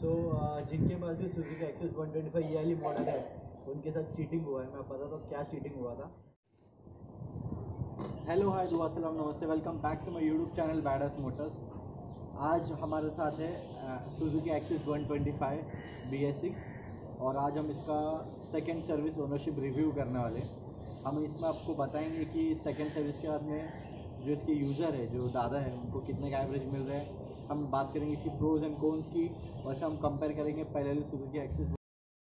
जिनके पास भी Suzuki access 125 ये वाली मॉडल है उनके साथ चीटिंग हुआ है। मैं बताता हूँ क्या चीटिंग हुआ था। हेलो हाय दुआ सलाम नमस्ते, welcome back to my YouTube channel badass motors. आज हमारे साथ है सुजुकी एक्सेस 125 BS6 और आज हम इसका सेकंड सर्विस ओनरशिप रिव्यू करने वाले हैं। हम इसमें आपको बताएंगे कि सेकंड सर्विस के बाद में जो इसके यूज़र है, जो दादा है, उनको कितने का एवरेज मिल रहा है। हम बात करेंगे इसकी प्रोज एंड कॉन्स की, और हम कंपेयर करेंगे पहले वाली सुजुकी एक्सेस।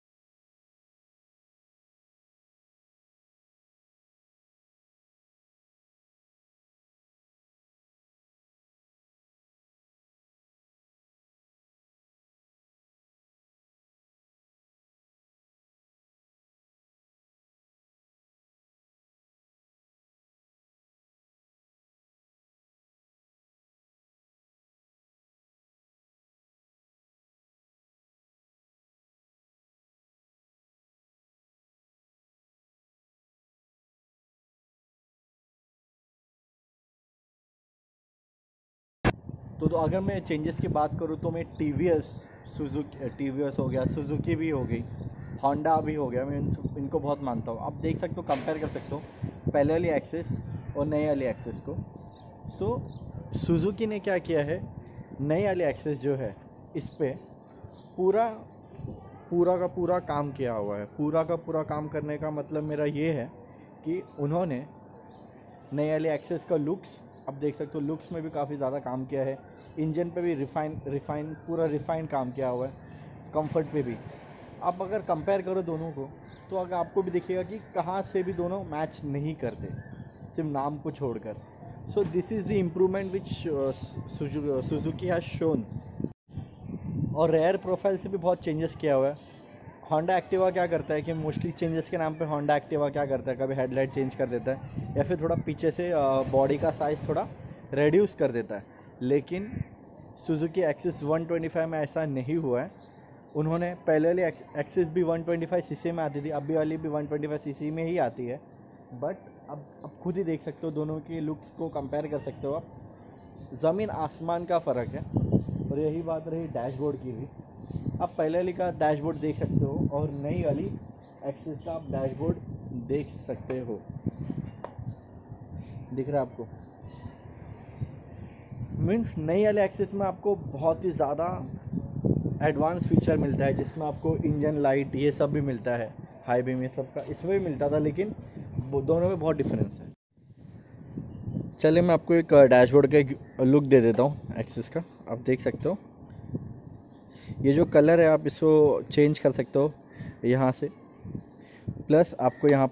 तो अगर मैं चेंजेस की बात करूँ तो मैं टीवीएस हो गया, सुजुकी भी हो गई, होंडा भी हो गया, मैं इनको बहुत मानता हूँ। आप देख सकते हो, कंपेयर कर सकते हो पहले वाली एक्सेस और नई वाली एक्सेस को। सुजुकी ने क्या किया है, नई वाली एक्सेस जो है इस पे पूरा का पूरा काम किया हुआ है। पूरा का पूरा काम करने का मतलब मेरा ये है कि उन्होंने नई वाली एक्सेस का लुक्स, आप देख सकते हो, लुक्स में भी काफ़ी ज़्यादा काम किया है। इंजन पे भी रिफाइन काम किया हुआ है। कंफर्ट पे भी आप अगर कंपेयर करो दोनों को, तो अगर आपको भी दिखेगा कि कहाँ से भी दोनों मैच नहीं करते, सिर्फ नाम को छोड़कर। So this is the improvement which Suzuki has shown. और रेयर प्रोफाइल से भी बहुत चेंजेस किया हुआ है। होंडा एक्टिवा क्या करता है कि मोस्टली चेंजेस के नाम पे होंडा एक्टिवा क्या करता है, कभी हेडलाइट चेंज कर देता है या फिर थोड़ा पीछे से बॉडी का साइज़ थोड़ा रेड्यूस कर देता है। लेकिन सुजुकी एक्सेस 125 में ऐसा नहीं हुआ है। उन्होंने पहले वाली एक्सेस भी 125 सीसी में आती थी, अभी वाली भी 125 सीसी में ही आती है। बट अब खुद ही देख सकते हो, दोनों के लुक्स को कंपेयर कर सकते हो आप। ज़मीन आसमान का फ़र्क है। और यही बात रही डैशबोर्ड की भी। आप पहले वाली का डैशबोर्ड देख सकते हो और नई वाली एक्सेस का आप डैशबोर्ड देख सकते हो। दिख रहा है आपको? मीन्स नई वाले एक्सेस में आपको बहुत ही ज़्यादा एडवांस फीचर मिलता है, जिसमें आपको इंजन लाइट ये सब भी मिलता है, हाई बीम ये सब का इसमें भी मिलता था, लेकिन दोनों में बहुत डिफरेंस है। चलिए मैं आपको एक डैशबोर्ड का एक लुक दे देता हूँ एक्सेस का। आप देख सकते हो, ये जो कलर है आप इसको चेंज कर सकते हो यहाँ से। प्लस आपको यहाँ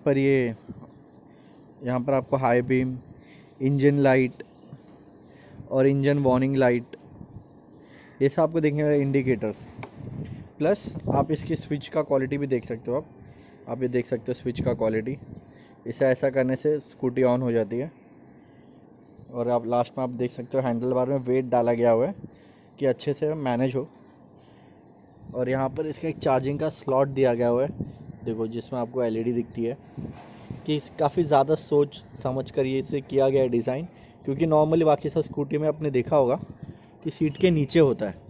पर आपको हाई बीम, इंजन लाइट और इंजन वार्निंग लाइट, ये सब आपको देखने वाले इंडिकेटर्स। प्लस आप इसकी स्विच का क्वालिटी भी देख सकते हो। आप ये देख सकते हो स्विच का क्वालिटी। इसे ऐसा करने से स्कूटी ऑन हो जाती है। और आप लास्ट में आप देख सकते हो हैंडल बार में वेट डाला गया हुआ है कि अच्छे से मैनेज हो। और यहाँ पर इसका एक चार्जिंग का स्लॉट दिया गया हुआ है, देखो, जिसमें आपको LED दिखती है कि काफ़ी ज़्यादा सोच समझ कर ये इसे किया गया है डिज़ाइन। क्योंकि नॉर्मली बाकी सब स्कूटी में आपने देखा होगा कि सीट के नीचे होता है।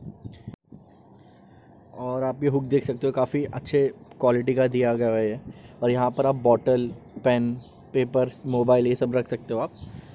और आप ये हुक देख सकते हो, काफ़ी अच्छे क्वालिटी का दिया गया है। और यहाँ पर आप बॉटल, पेन, पेपर, मोबाइल ये सब रख सकते हो आप।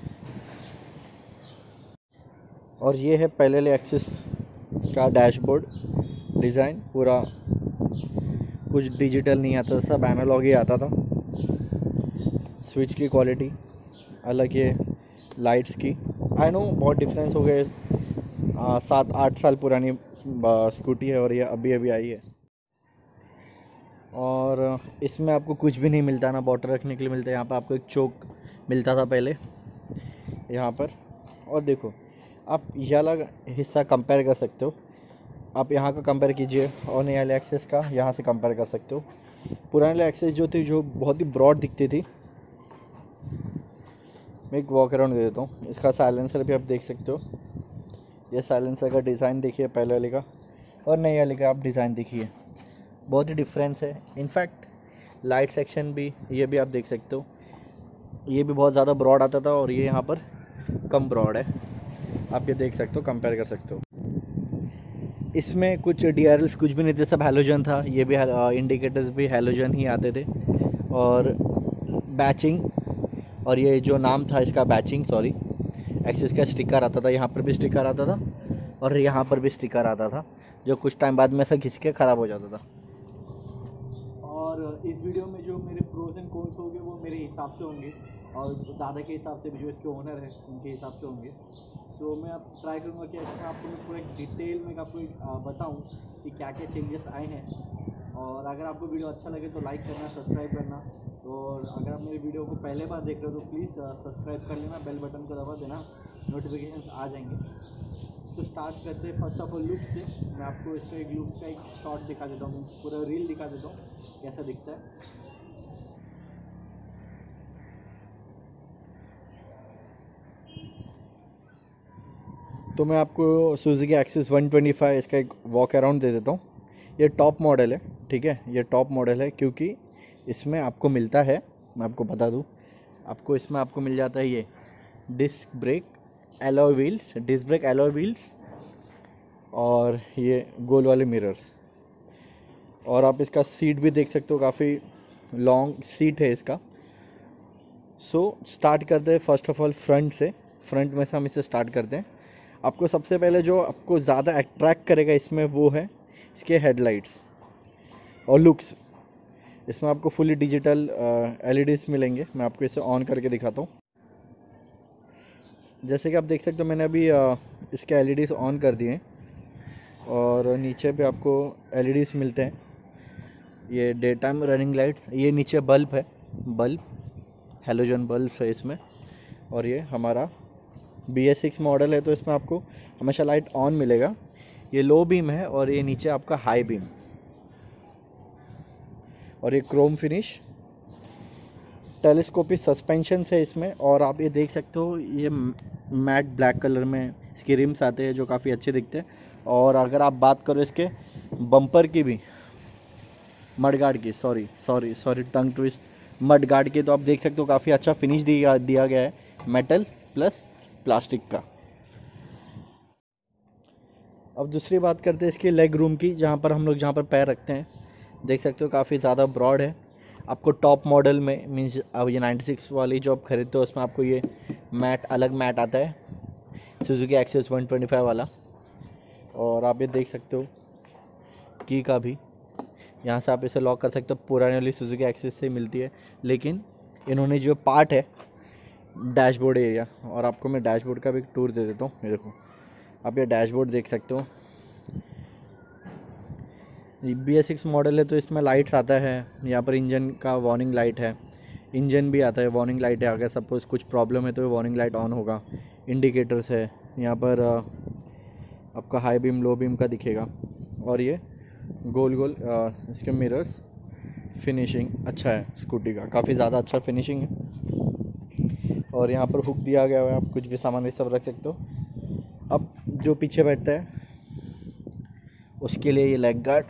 और ये है पहले वाले एक्सेस का डैशबोर्ड डिज़ाइन। पूरा कुछ डिजिटल नहीं आता, सब एनालॉग ही आता था। स्विच की क्वालिटी अलग है, लाइट्स की। आई नो बहुत डिफरेंस हो गए, 7-8 साल पुरानी स्कूटी है और ये अभी आई है। और इसमें आपको कुछ भी नहीं मिलता, ना बॉटल रखने के लिए मिलता है। यहाँ पर आपको एक चोक मिलता था पहले यहाँ पर। और देखो, आप ये अलग हिस्सा कंपेयर कर सकते हो। आप यहाँ का कंपेयर कीजिए और नई वाले एक्सेस का यहाँ से कंपेयर कर सकते हो। पुराने वाले एक्सेस जो थी, जो बहुत ही ब्रॉड दिखती थी। मैं एक वॉक अराउंड दे देता हूँ। इसका साइलेंसर भी आप देख सकते हो। ये साइलेंसर का डिज़ाइन देखिए पहले वाले का और नई वाले का आप डिज़ाइन देखिए, बहुत ही डिफरेंस है। इनफैक्ट लाइट सेक्शन भी, ये भी आप देख सकते हो, ये भी बहुत ज़्यादा ब्रॉड आता था और ये यहाँ पर कम ब्रॉड है। आप ये देख सकते हो, कंपेयर कर सकते हो। इसमें कुछ DRLs कुछ भी नहीं थे, सब हैलोजन था। ये भी इंडिकेटर्स भी हैलोजन ही आते थे। और बैचिंग, और ये जो नाम था इसका बैचिंग, सॉरी, एक्सिस का स्टिकर आता था, यहाँ पर भी स्टिकर आता था और यहाँ पर भी स्टिकर आता था, जो कुछ टाइम बाद में ऐसा घिस के ख़राब हो जाता था। और इस वीडियो में जो मेरे प्रोज एंड कॉन्स होंगे वो मेरे हिसाब से होंगे, और दादा के हिसाब से भी, जो इसके ओनर है उनके हिसाब से होंगे। सो मैं अब ट्राई करूँगा कि इसमें आपको मैं पूरा डिटेल में आपको बताऊँ कि क्या क्या चेंजेस आए हैं। और अगर आपको वीडियो अच्छा लगे तो लाइक करना, सब्सक्राइब करना, और अगर आप मेरी वीडियो को पहले बार देख रहे हो तो प्लीज़ सब्सक्राइब कर लेना, बेल बटन को दबा देना, नोटिफिकेशन आ जाएंगे। तो स्टार्ट करते हैं फर्स्ट ऑफ ऑल लुक से। मैं आपको इसका एक लुक्स का एक शॉट दिखा देता हूँ, पूरा रील दिखा देता हूँ कैसा दिखता है। तो मैं आपको सुजुकी एक्सिस 125 इसका एक वॉक अराउंड दे देता हूँ। ये टॉप मॉडल है, ठीक है, ये टॉप मॉडल है क्योंकि इसमें आपको मिलता है, मैं आपको बता दूँ, आपको इसमें आपको मिल जाता है ये disc brake alloy wheels, disc brake alloy wheels, और ये गोल वाले मिरर्स। और आप इसका सीट भी देख सकते हो, काफ़ी लॉन्ग सीट है इसका। सो स्टार्ट करते हैं फर्स्ट ऑफ ऑल फ्रंट से। फ्रंट में से हम इसे स्टार्ट करते हैं। आपको सबसे पहले जो आपको ज़्यादा अट्रैक्ट करेगा इसमें वो है इसके हेडलाइट्स और लुक्स। इसमें आपको फुली डिजिटल LEDs मिलेंगे। मैं आपको इसे ऑन करके दिखाता हूँ। जैसे कि आप देख सकते हो, मैंने अभी इसके LEDs ऑन कर दिए हैं, और नीचे भी आपको LEDs मिलते हैं। ये डे टाइम रनिंग लाइट्स, ये नीचे बल्ब है, बल्ब हेलोजन बल्ब है इसमें। और ये हमारा BS6 मॉडल है, तो इसमें आपको हमेशा लाइट ऑन मिलेगा। ये लो बीम है और ये नीचे आपका हाई बीम, और ये क्रोम फिनिश टेलीस्कोपिक सस्पेंशन है इसमें। और आप ये देख सकते हो, ये मैट ब्लैक कलर में इसके रिम्स आते हैं जो काफ़ी अच्छे दिखते हैं। और अगर आप बात करो इसके बम्पर की भी, मडगार्ड की, सॉरी टंग ट्विस्ट, मडगार्ड की, तो आप देख सकते हो काफ़ी अच्छा फिनिश दिया गया है, मेटल प्लस प्लास्टिक का। अब दूसरी बात करते हैं इसके लेग रूम की, जहाँ पर पैर रखते हैं। देख सकते हो काफ़ी ज़्यादा ब्रॉड है। आपको टॉप मॉडल में मीन्स अब ये 96 वाली जो आप खरीदते हो उसमें आपको ये अलग मैट आता है, सुजुकी एक्सिस 125 वाला। और आप ये देख सकते हो की का भी, यहाँ से आप इसे लॉक कर सकते हो। पुरानी वाली सुजुकी एक्सिस से मिलती है, लेकिन इन्होंने जो पार्ट है डैशबोर्ड एरिया, और आपको मैं डैशबोर्ड का भी टूर दे देता हूँ। ये देखो, आप ये डैशबोर्ड देख सकते हो। BS6 मॉडल है तो इसमें लाइट्स आता है। यहाँ पर इंजन का वार्निंग लाइट है, इंजन भी आता है, वार्निंग लाइट है। अगर सपोज़ कुछ प्रॉब्लम है तो वार्निंग लाइट ऑन होगा। इंडिकेटर्स है यहाँ पर, आपका हाई बीम लो बीम का दिखेगा। और ये गोल गोल इसके मिरर्स, फिनिशिंग अच्छा है स्कूटी का, काफ़ी ज़्यादा अच्छा फिनिशिंग है। और यहाँ पर हुक दिया गया है, आप कुछ भी सामान ये सब रख सकते हो। अब जो पीछे बैठता है उसके लिए ये लेग गार्ड,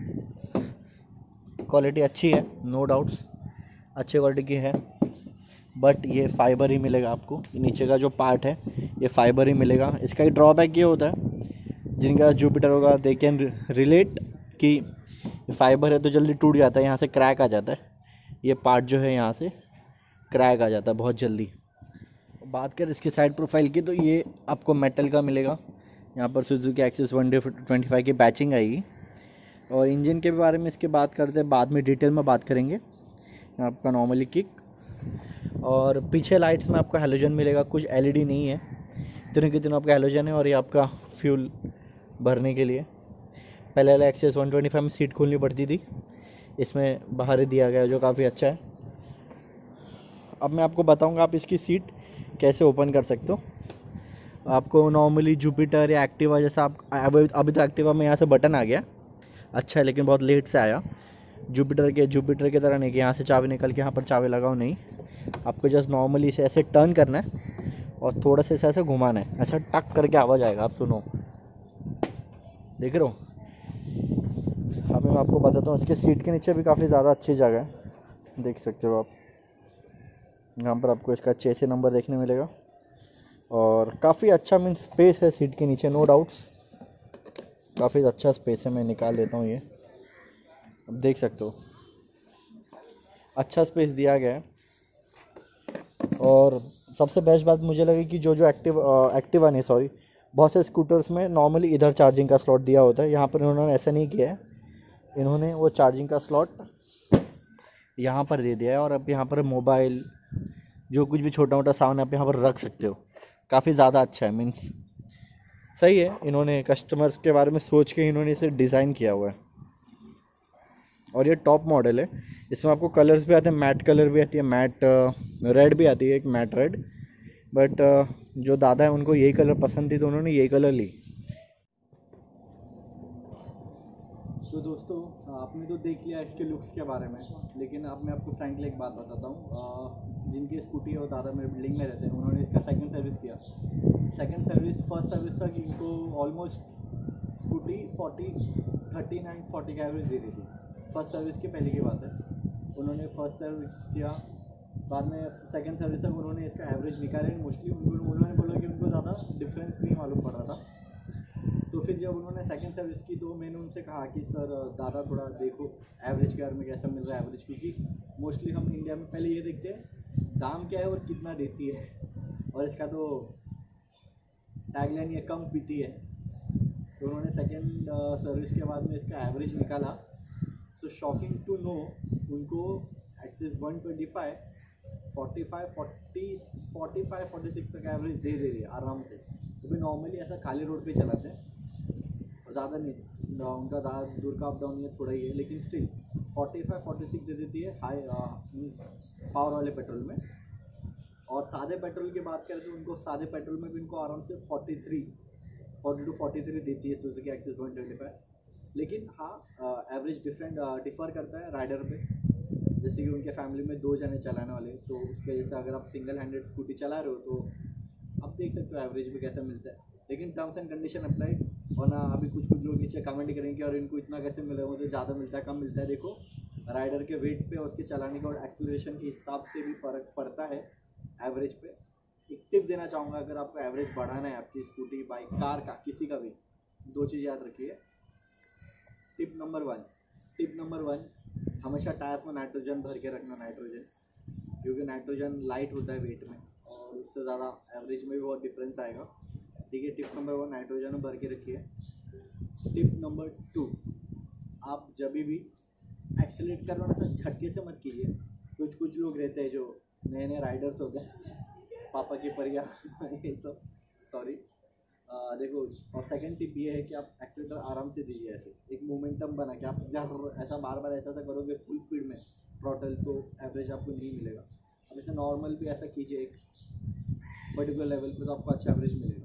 क्वालिटी अच्छी है, नो डाउट्स, अच्छे क्वालिटी की है, बट ये फाइबर ही मिलेगा आपको। नीचे का जो पार्ट है ये फाइबर ही मिलेगा। इसका एक ड्रॉबैक ये होता है, जिनके पास जुपिटर होगा दे कैन रिलेट कि फाइबर है तो जल्दी टूट जाता है, यहाँ से क्रैक आ जाता है। ये पार्ट जो है यहाँ से क्रैक आ जाता है बहुत जल्दी। बात करें इसकी साइड प्रोफाइल की, तो ये आपको मेटल का मिलेगा। यहाँ पर सुजुकी एक्सिस 125 की बैचिंग आएगी। और इंजन के बारे में इसके बात करते हैं, बाद में डिटेल में बात करेंगे। आपका नॉर्मली किक, और पीछे लाइट्स में आपका हेलोजन मिलेगा, कुछ LED नहीं है, तीनों के तीनों आपका हेलोजन है। और ये आपका फ्यूल भरने के लिए। पहले वाला एक्सिस 125 में सीट खोलनी पड़ती थी, इसमें बाहर ही दिया गया, जो काफ़ी अच्छा है। अब मैं आपको बताऊंगा आप इसकी सीट कैसे ओपन कर सकते हो। आपको नॉर्मली जुपिटर या एक्टिवा जैसा, आप अभी तो एक्टिवा में यहाँ से बटन आ गया, अच्छा है, लेकिन बहुत लेट से आया। जुपिटर के तरह नहीं कि यहाँ से चाबी निकल के यहाँ पर चाबी लगाओ, नहीं, आपको जस्ट नॉर्मली इसे ऐसे टर्न करना है और थोड़ा सा इसे ऐसे घुमाना है, ऐसा टक करके आवाज़ आएगा। आप सुनो, देख रहे हो। अभी मैं आपको बताता हूँ, इसके सीट के नीचे भी काफ़ी ज़्यादा अच्छी जगह है, देख सकते हो आप। यहाँ पर आपको इसका चेसी नंबर देखने मिलेगा, और काफ़ी अच्छा मीन्स स्पेस है सीट के नीचे, नो डाउट्स। काफ़ी अच्छा स्पेस है, मैं निकाल देता हूँ ये। अब देख सकते हो अच्छा स्पेस दिया गया है। और सबसे बेस्ट बात मुझे लगी कि जो एक्टिवा नहीं, सॉरी, बहुत से स्कूटर्स में नॉर्मली इधर चार्जिंग का स्लॉट दिया होता है, यहाँ पर इन्होंने ऐसा नहीं किया है। इन्होंने वो चार्जिंग का स्लॉट यहाँ पर दे दिया है और अब यहाँ पर मोबाइल जो कुछ भी छोटा मोटा सामान आप यहाँ पर रख सकते हो। काफ़ी ज़्यादा अच्छा है, मीन्स सही है। इन्होंने कस्टमर्स के बारे में सोच के इन्होंने इसे डिज़ाइन किया हुआ है। और ये टॉप मॉडल है। इसमें आपको कलर्स भी आते हैं, मैट कलर भी आती है, मैट रेड भी आती है, एक मैट रेड। बट जो दादा है उनको यही कलर पसंद थी तो उन्होंने यही कलर ली। तो दोस्तों, आपने तो देख लिया इसके लुक्स के बारे में, लेकिन अब मैं आपको फ्रैंकली एक बात बताता हूँ। जिनकी स्कूटी है वो दादा मेरे बिल्डिंग में रहते हैं, उन्होंने इसका सेकंड सर्विस किया। सेकंड सर्विस, फर्स्ट सर्विस तक इनको ऑलमोस्ट स्कूटी 39-40 का एवरेज दे रही थी। फर्स्ट सर्विस की पहले की बात है, उन्होंने फर्स्ट सर्विस किया, बाद में सेकंड सर्विस तक उन्होंने इसका एवरेज निकाला। मोस्टली उन्होंने बोला कि उनको ज़्यादा डिफरेंस नहीं मालूम पड़ रहा था। तो फिर जब उन्होंने सेकंड सर्विस की तो मैंने उनसे कहा कि सर दादा थोड़ा देखो एवरेज के बारे में कैसा मिल रहा है एवरेज, क्योंकि मोस्टली हम इंडिया में पहले ये देखते हैं दाम क्या है और कितना देती है, और इसका तो टैगलाइन ये कम पीती है। तो उन्होंने सेकंड सर्विस के बाद में इसका एवरेज निकाला। तो शॉकिंग टू नो, उनको एक्सिस 125, 45-46 तक एवरेज दे रही है आराम से। तो भी नॉर्मली ऐसा खाली रोड पे चलाते हैं और ज़्यादा नहीं, उनका ज़्यादा दूर का अप डाउन ये थोड़ा ही है, लेकिन स्टिल 45-46 दे देती है हाई मीन्स पावर वाले पेट्रोल में। और सादे पेट्रोल की बात करें तो उनको सादे पेट्रोल में भी उनको आराम से 42-43 देती है सुजुकी एक्सिस 125। लेकिन हाँ, एवरेज डिफ़र करता है राइडर पे। जैसे कि उनके फैमिली में 2 जने चलाने वाले, तो उसके वजह से अगर आप सिंगल हैंडेड स्कूटी चला रहे हो तो आप देख सकते हो एवरेज भी कैसा मिलता है। लेकिन टर्म्स एंड कंडीशन अप्लाइड। और ना अभी कुछ लोग नीचे कमेंट करेंगे और इनको इतना कैसे मिला, मुझे ज़्यादा मिलता है कम मिलता है। देखो, राइडर के वेट पे और उसके चलाने के और एक्सीलरेशन के हिसाब से भी फ़र्क पड़ता है एवरेज पे। एक टिप देना चाहूँगा, अगर आपको एवरेज बढ़ाना है आपकी स्कूटी, बाइक, कार का, किसी का भी, 2 चीज़ याद रखिए। टिप नंबर वन, हमेशा टायर्स में नाइट्रोजन भर के रखना, क्योंकि नाइट्रोजन लाइट होता है वेट में और उससे ज़्यादा एवरेज में भी बहुत डिफरेंस आएगा। ठीक है, टिप नंबर 1 नाइट्रोजन भर के रखिए। टिप नंबर 2, आप जब भी एक्सेलेरेट करो ना सर, झटके से मत कीजिए। कुछ लोग रहते हैं जो नए राइडर्स होते हैं, पापा की परिया ये सब, सॉरी। देखो, और सेकंड टिप ये है कि आप एक्सेलेरेटर आराम से दीजिए, ऐसे एक मोमेंटम बना के। आप जब ऐसा बार ऐसा करोगे फुल स्पीड में थ्रॉटल, तो एवरेज आपको नहीं मिलेगा। अब ऐसे नॉर्मल भी ऐसा कीजिए एक पर्टिकुलर लेवल पे, तो आपको अच्छा एवरेज मिलेगा।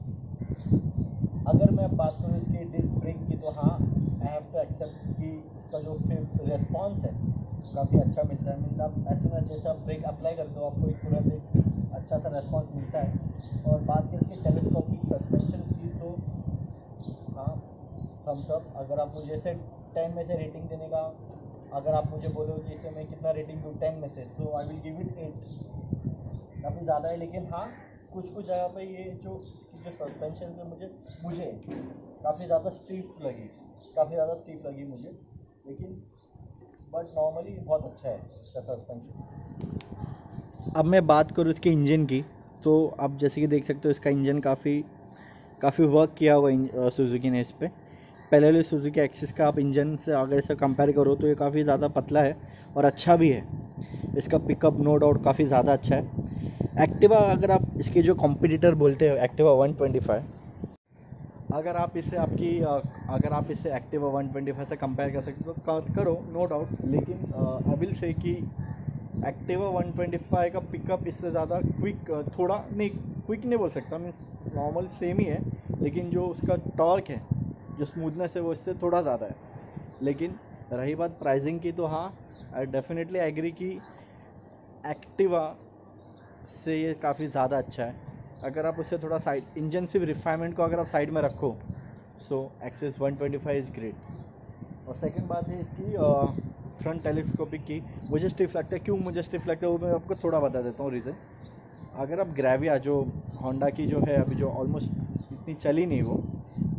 अगर मैं बात करूँ इसकी डिस्क ब्रेक की, तो हाँ, आई हैव टू एक्सेप्ट कि इसका जो रिस्पॉन्स है काफ़ी अच्छा मिलता है। मीन्स आप ऐसे जैसे आप ब्रेक अप्लाई करते हो आपको एक तुरंत एक अच्छा सा रेस्पॉन्स मिलता है। और बात करें इसकी टेलीस्कोपिक सस्पेंशन की, तो हाँ, थम्स अप। अगर आप मुझे से 10 में से रेटिंग देने का, अगर आप मुझे बोलो कि इसे मैं कितना रेटिंग दूँ 10 में से, तो आई विल गिव इट 8। काफ़ी ज़्यादा है, लेकिन हाँ, कुछ जगह पे ये जो इसकी जो सस्पेंशन है मुझे काफ़ी ज़्यादा स्टीफ लगी मुझे, लेकिन बट नॉर्मली बहुत अच्छा है इसका सस्पेंशन। अब मैं बात करूँ इसके इंजन की, तो आप जैसे कि देख सकते हो इसका इंजन काफ़ी वर्क किया हुआ सुजुकी ने इस पर। पहले वाले सुजुकी एक्सिस का आप इंजन से अगर इसे कंपेयर करो तो ये काफ़ी ज़्यादा पतला है और अच्छा भी है। इसका पिकअप नो डाउट काफ़ी ज़्यादा अच्छा है। एक्टिवा, अगर आप इसके जो कॉम्पिटिटर बोलते हो एक्टिवा 125, अगर आप इसे एक्टिवा 125 से कंपेयर कर सकते हो तो करो, नो डाउट। लेकिन आई विल से कि एक्टिवा 125 का पिकअप इससे ज़्यादा थोड़ा नहीं क्विक नहीं बोल सकता, मीन्स नॉर्मल सेम ही है, लेकिन जो उसका टॉर्क है, जो स्मूथनेस है, वो इससे थोड़ा ज़्यादा है। लेकिन रही बात प्राइसिंग की, तो हाँ, आई डेफिनेटली एग्री कि एक्टिवा से ये काफ़ी ज़्यादा अच्छा है। अगर आप उसे थोड़ा साइड, इंजन सिर्फ रिफाइनमेंट को अगर आप साइड में रखो, सो एक्सिस 125 इज़ ग्रेट। और सेकंड बात है इसकी फ्रंट टेलीस्कोपिक की। मुझे स्टिफ लगता है, क्यों मुझे स्टिफ लगता है वो मैं आपको थोड़ा बता देता हूँ रीज़न। अगर आप ग्रेविया जो होंडा की जो है अभी, जो ऑलमोस्ट इतनी चली नहीं,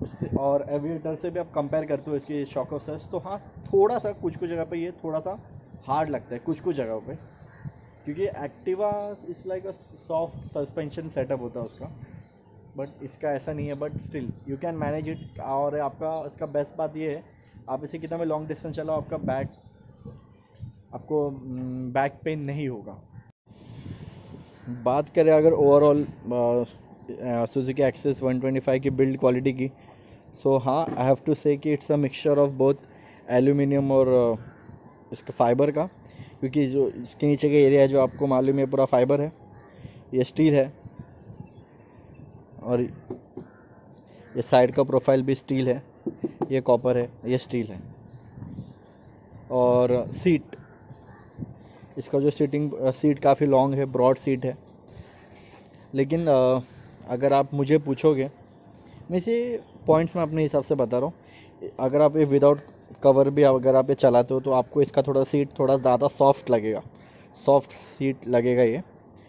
उससे और एविएटर से भी आप कंपेयर करते हो इसकी शॉक ऑब्जर्वर्स, तो हाँ थोड़ा सा कुछ कुछ जगह पे ये थोड़ा सा हार्ड लगता है कुछ कुछ जगहों पे, क्योंकि Activa it's like a soft suspension setup होता है उसका, बट इसका ऐसा नहीं है, but still you can manage it. और आपका इसका बेस्ट बात ये है, आप इसे कितना भी लॉन्ग डिस्टेंस चलाओ आपको बैक पेन नहीं होगा। बात करें अगर ओवरऑल सुजुकी एक्सेस 125 की बिल्ड क्वालिटी की, सो हाँ आई हैव टू से कि it's a mixture of both aluminium और इसका फाइबर का, क्योंकि जो इसके नीचे का एरिया है जो आपको मालूम है पूरा फाइबर है, ये स्टील है, और ये साइड का प्रोफाइल भी स्टील है, ये कॉपर है, ये स्टील है। और सीट, इसका जो सीट काफ़ी लॉन्ग है, ब्रॉड सीट है। लेकिन अगर आप मुझे पूछोगे, मैं इसे पॉइंट्स में अपने हिसाब से बता रहा हूँ, अगर आप ये विदाउट कवर भी अगर आप ये चलाते हो तो आपको इसका थोड़ा सीट थोड़ा ज़्यादा सॉफ्ट लगेगा, सॉफ्ट सीट लगेगा। ये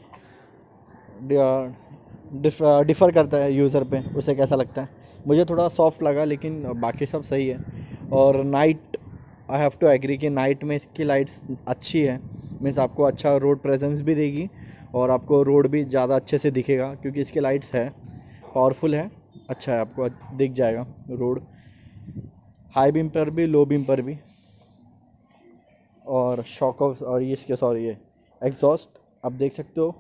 डिफ़र करता है यूज़र पे, उसे कैसा लगता है। मुझे थोड़ा सॉफ्ट लगा, लेकिन बाकी सब सही है। और night, I have to agree कि नाइट में इसकी लाइट्स अच्छी है, मीन्स आपको अच्छा रोड प्रेजेंस भी देगी और आपको रोड भी ज़्यादा अच्छे से दिखेगा, क्योंकि इसके लाइट्स है पावरफुल है, अच्छा है, आपको दिख जाएगा रोड, हाई बीम पर भी लो बीम पर भी। और शॉक ऑफ और ये इसके सॉरी ये एग्जॉस्ट आप देख सकते हो।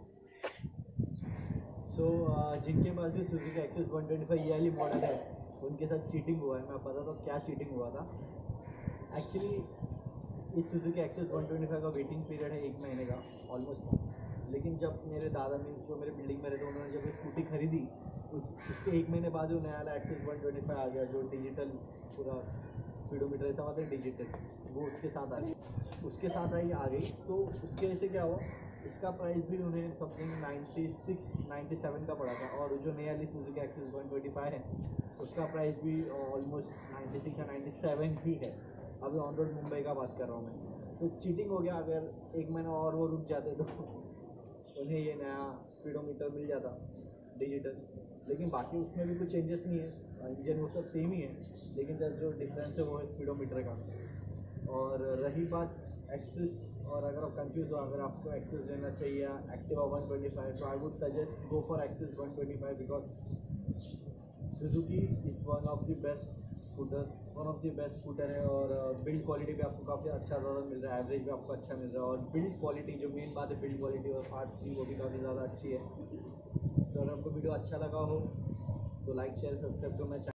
जिनके पास भी सुजुकी एक्सेस 125 ये वाली मॉडल है, उनके साथ चीटिंग हुआ है। मैं बताता हूँ क्या चीटिंग हुआ था। एक्चुअली इस सुजुकी एक्सेस 125 का वेटिंग पीरियड है 1 महीने का ऑलमोस्ट, लेकिन जब मेरे दादा मीन्स जो मेरे बिल्डिंग में रहते उन्होंने जब स्कूटी खरीदी, उसके 1 महीने बाद जो नया वाला एक्सेस 125 आ गया, जो डिजिटल पूरा स्पीडोमीटर ऐसा होता है डिजिटल, वो उसके साथ आ गई। तो उसके वजह से क्या हुआ, इसका प्राइस भी उन्हें समथिंग 96-97 का पड़ा था, और जो नया वाली सुजुकी एक्सेस 125 है उसका प्राइस भी ऑलमोस्ट 96 या 97 ही है। अभी ऑन रोड मुंबई का बात कर रहा हूँ मैं। तो चीटिंग हो गया, अगर 1 महीना और वो रुक जाते तो उन्हें ये नया स्पीडोमीटर मिल जाता डिजिटल। लेकिन बाकी उसमें भी कुछ चेंजेस नहीं है, इंजन वो सब सेम ही है, लेकिन जो डिफरेंस है वो है स्पीडोमीटर का। और रही बात एक्सेस, और अगर आप कंफ्यूज हो अगर आपको एक्सेस लेना चाहिए एक्टिवा 125, तो I would suggest go for Access 125, because Suzuki is one of the best scooter है। और बिल्ड क्वालिटी भी आपको काफ़ी अच्छा मिल रहा है, एवरेज भी आपको अच्छा मिल रहा है, और बिल्ड क्वालिटी जो मेन बात है बिल्ड क्वालिटी और पार्ट्स की वो भी काफ़ी ज़्यादा अच्छी है। सो अगर आपको वीडियो अच्छा लगा हो तो लाइक शेयर सब्सक्राइब करना चाहिए।